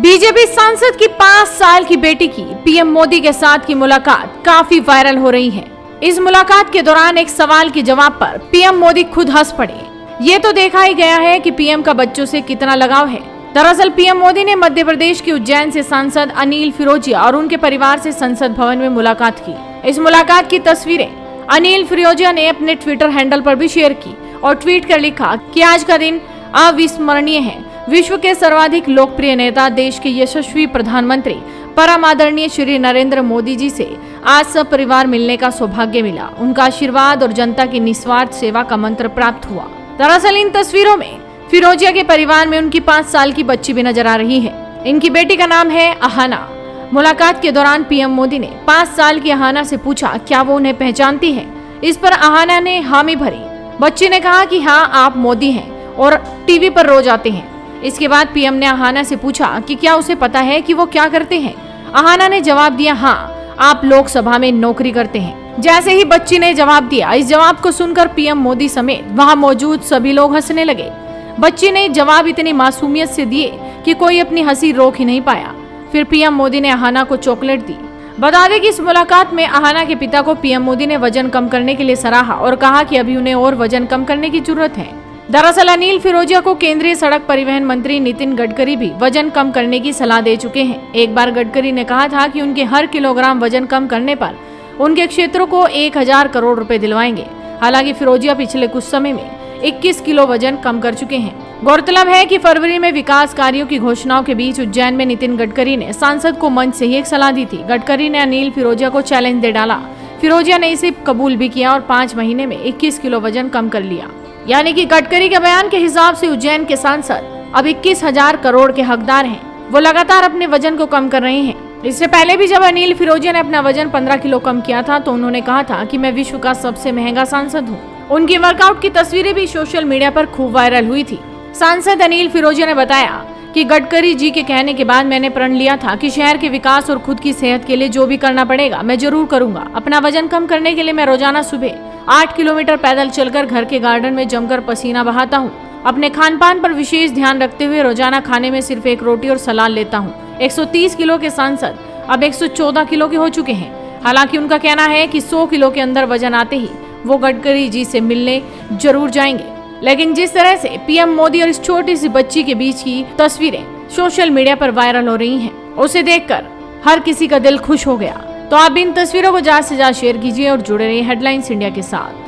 BJP सांसद की 5 साल की बेटी की पीएम मोदी के साथ की मुलाकात काफी वायरल हो रही है। इस मुलाकात के दौरान एक सवाल के जवाब पर पीएम मोदी खुद हंस पड़े। ये तो देखा ही गया है कि पीएम का बच्चों से कितना लगाव है। दरअसल पीएम मोदी ने मध्य प्रदेश के उज्जैन से सांसद अनिल फिरोजिया और उनके परिवार से संसद भवन में मुलाकात की। इस मुलाकात की तस्वीरें अनिल फिरोजिया ने अपने ट्विटर हैंडल पर भी शेयर की और ट्वीट कर लिखा कि आज का दिन अविस्मरणीय है। विश्व के सर्वाधिक लोकप्रिय नेता, देश के यशस्वी प्रधानमंत्री, परम आदरणीय श्री नरेंद्र मोदी जी से आज सब परिवार मिलने का सौभाग्य मिला। उनका आशीर्वाद और जनता की निस्वार्थ सेवा का मंत्र प्राप्त हुआ। दरअसल इन तस्वीरों में फिरोजिया के परिवार में उनकी 5 साल की बच्ची भी नजर आ रही है। इनकी बेटी का नाम है अहाना। मुलाकात के दौरान पीएम मोदी ने 5 साल की अहाना से पूछा क्या वो उन्हें पहचानती है। इस पर अहाना ने हामी भरी। बच्ची ने कहा कि हाँ, आप मोदी हैं और टीवी पर रोज आते हैं। इसके बाद पीएम ने अहाना से पूछा कि क्या उसे पता है कि वो क्या करते हैं। अहाना ने जवाब दिया, हाँ, आप लोकसभा में नौकरी करते हैं। जैसे ही बच्ची ने जवाब दिया, इस जवाब को सुनकर पीएम मोदी समेत वहां मौजूद सभी लोग हंसने लगे। बच्ची ने जवाब इतनी मासूमियत से दिए कि कोई अपनी हंसी रोक ही नहीं पाया। फिर पीएम मोदी ने अहाना को चॉकलेट दी। बता दें कि इस मुलाकात में अहाना के पिता को पीएम मोदी ने वजन कम करने के लिए सराहा और कहा कि अभी उन्हें और वजन कम करने की जरूरत है। दरअसल अनिल फिरोजिया को केंद्रीय सड़क परिवहन मंत्री नितिन गडकरी भी वजन कम करने की सलाह दे चुके हैं। एक बार गडकरी ने कहा था कि उनके हर किलोग्राम वजन कम करने पर उनके क्षेत्रों को 1000 करोड़ रुपए दिलवाएंगे। हालांकि फिरोजिया पिछले कुछ समय में 21 किलो वजन कम कर चुके हैं। गौरतलब है कि फरवरी में विकास कार्यों की घोषणाओं के बीच उज्जैन में नितिन गडकरी ने सांसद को मंच से ही एक सलाह दी थी। गडकरी ने अनिल फिरोजिया को चैलेंज दे डाला। फिरोजिया ने इसे कबूल भी किया और 5 महीने में 21 किलो वजन कम कर लिया। यानी कि गडकरी के बयान के हिसाब से उज्जैन के सांसद अब 21,000 करोड़ के हकदार हैं। वो लगातार अपने वजन को कम कर रहे हैं। इससे पहले भी जब अनिल फिरोजिया ने अपना वजन 15 किलो कम किया था तो उन्होंने कहा था कि मैं विश्व का सबसे महंगा सांसद हूँ। उनकी वर्कआउट की तस्वीरें भी सोशल मीडिया पर खूब वायरल हुई थी। सांसद अनिल फिरोजिया ने बताया कि गडकरी जी के कहने के बाद मैंने प्रण लिया था कि शहर के विकास और खुद की सेहत के लिए जो भी करना पड़ेगा मैं जरूर करूंगा। अपना वजन कम करने के लिए मैं रोजाना सुबह 8 किलोमीटर पैदल चलकर घर के गार्डन में जमकर पसीना बहाता हूँ। अपने खान पान पर विशेष ध्यान रखते हुए रोजाना खाने में सिर्फ 1 रोटी और सलाद लेता हूँ। 130 किलो के सांसद अब 114 किलो के हो चुके हैं। हालांकि उनका कहना है कि 100 किलो के अंदर वजन आते ही वो गडकरी जी से मिलने जरूर जाएंगे। लेकिन जिस तरह से पीएम मोदी और इस छोटी सी बच्ची के बीच की तस्वीरें सोशल मीडिया पर वायरल हो रही हैं, उसे देखकर हर किसी का दिल खुश हो गया। तो आप इन तस्वीरों को ज्यादा से ज्यादा शेयर कीजिए और जुड़े रहिए हेडलाइंस इंडिया के साथ।